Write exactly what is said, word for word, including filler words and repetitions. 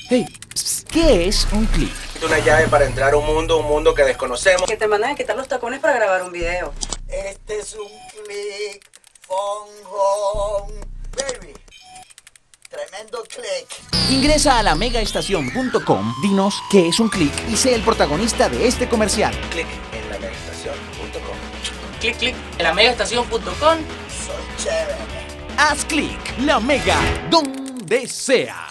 Hey, pss, ¿qué es un clic? Una llave para entrar a un mundo, un mundo que desconocemos. Que te mandan a quitar los tacones para grabar un video. Este es un click, phone home, baby. Tremendo click. Ingresa a la megaestación punto com, dinos qué es un clic y sé el protagonista de este comercial. Clic en la megaestación punto com. Clic, clic en la megaestación punto com. Soy chévere. Haz clic, la mega, donde sea.